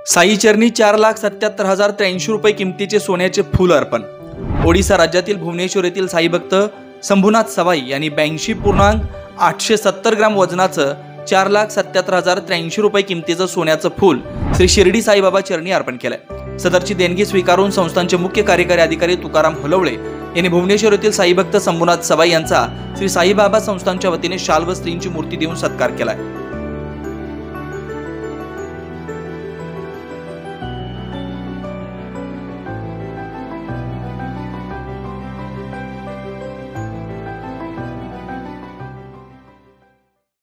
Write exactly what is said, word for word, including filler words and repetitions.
साईचरणी चार लाख सत्याहत्तर हजार त्र्याऐंशी रुपये किमतीचे सोन्याचे फूल अर्पण। ओडिसा राज्यातील भुवनेश्वर येथील साईभक्त शंभूनाथ सवाई यांनी ब्याऐंशी पूर्णांक आठशे सत्तर ग्राम वजनाचं चार लाख सत्याहत्तर हजार त्र्याऐंशी रुपये किमतीचं सोन्याचं फूल श्री शिर्डी साईबाबा चरणी अर्पण केलंय। सदरची देणगी स्वीकारून संस्थांचे मुख्य कार्यकारी अधिकारी तुकाराम हलवळे यांनी भुवनेश्वर येथील साईभक्त शंभूनाथ सवाई यांचा श्री साईबाबा संस्थांच्या वतीने शाल व स्त्रींची मूर्ती देऊन सत्कार केलाय।